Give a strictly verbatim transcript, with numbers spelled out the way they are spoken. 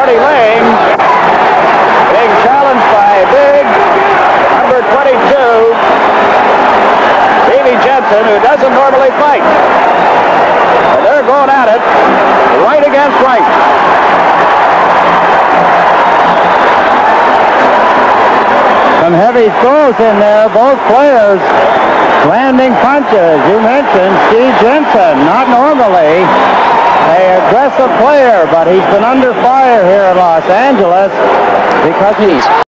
Artie Lang being challenged by big number twenty-two, Davey Jensen, who doesn't normally fight. And they're going at it, right against right. Some heavy throws in there, both players landing punches. You mentioned Steve Jensen, not normally an aggressive player, but he's been under fire here in Los Angeles because he's